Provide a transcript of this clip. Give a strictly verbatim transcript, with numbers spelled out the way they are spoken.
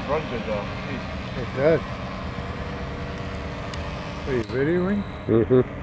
runs it though. Jeez. It does. Are you videoing? Mm-hmm.